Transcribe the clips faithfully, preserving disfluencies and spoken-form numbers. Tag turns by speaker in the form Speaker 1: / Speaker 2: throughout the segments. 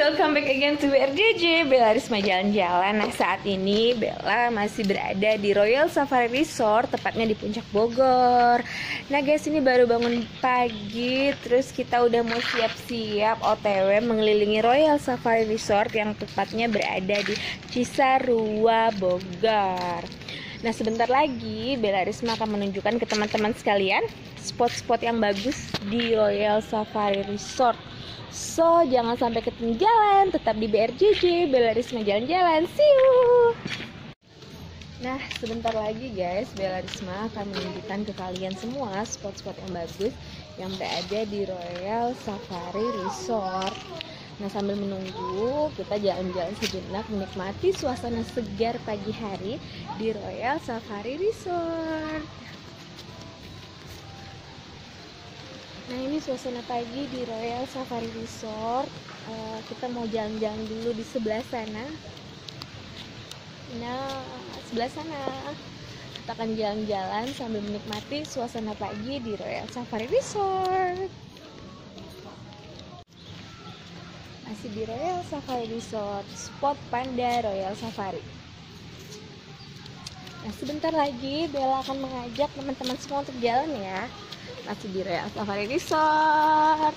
Speaker 1: welcome back again to B R J J, Bella Risma jalan-jalan. Nah, saat ini Bella masih berada di Royal Safari Resort, tepatnya di Puncak Bogor. Nah guys, ini baru bangun pagi, terus kita udah mau siap-siap O T W mengelilingi Royal Safari Resort yang tepatnya berada di Cisarua, Bogor. Nah, sebentar lagi Bella Risma akan menunjukkan ke teman-teman sekalian spot-spot yang bagus di Royal Safari Resort. So, jangan sampai ketinggalan, tetap di B R J J, Bella Risma jalan-jalan. See you! Nah, sebentar lagi guys, Bella Risma akan menunjukkan ke kalian semua spot-spot yang bagus yang berada di Royal Safari Resort. Nah, sambil menunggu, kita jalan-jalan sejenak menikmati suasana segar pagi hari di Royal Safari Resort. Nah, ini suasana pagi di Royal Safari Resort. uh, Kita mau jalan-jalan dulu di sebelah sana. Nah, sebelah sana kita akan jalan-jalan sambil menikmati suasana pagi di Royal Safari Resort. Masih di Royal Safari Resort, spot Panda Royal Safari. Nah, sebentar lagi Bella akan mengajak teman-teman semua untuk jalan ya. Masih di Royal Safari Resort.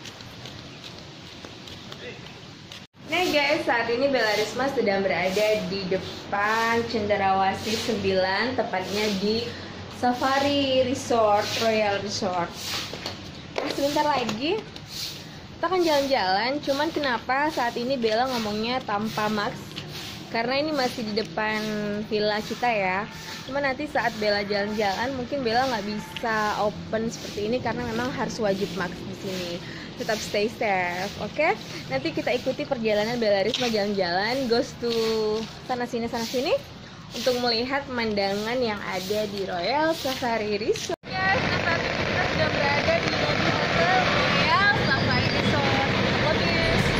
Speaker 1: Nah guys, saat ini Bella Risma sedang berada di depan Cenderawasih sembilan, tepatnya di Safari Resort, Royal Resort. Nah, sebentar lagi kita akan jalan-jalan. Cuman kenapa saat ini Bella ngomongnya tanpa mask? Karena ini masih di depan villa kita ya. Cuma nanti saat Bella jalan-jalan mungkin Bella nggak bisa open seperti ini karena memang harus wajib mask di sini. Tetap stay safe, oke? Okay? Nanti kita ikuti perjalanan Bella Risma jalan-jalan, goes to sana sini sana sini untuk melihat pemandangan yang ada di Royal Safari Resort. Ya, yes, saat ini kita sudah berada di lobi hotel Royal Safari Resort. Lobby.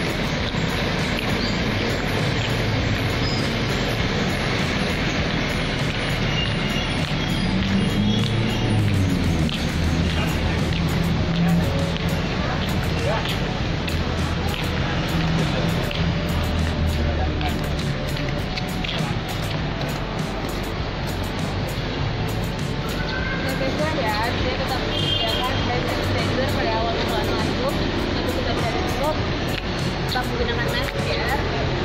Speaker 1: Tetap menggunakan masker.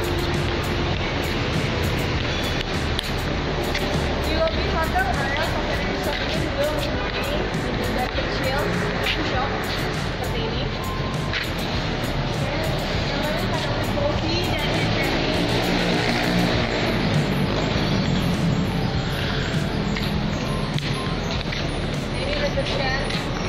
Speaker 1: Di lobi hotel Royal Safari Resort ini juga mempunyai bar kecil, shop seperti ini. Namanya ada kopi dan champagne. Ini reception.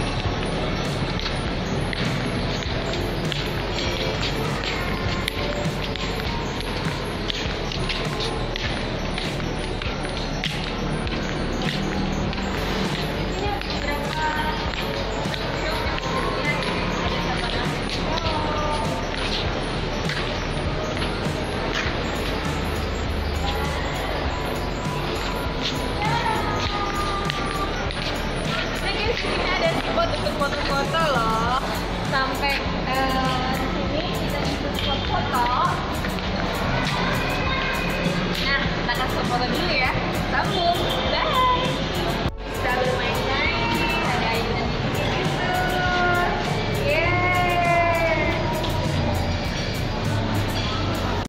Speaker 1: Foto-foto loh, sampai uh, sini kita bisa spot foto. Nah, kita kasih foto dulu ya, sambung.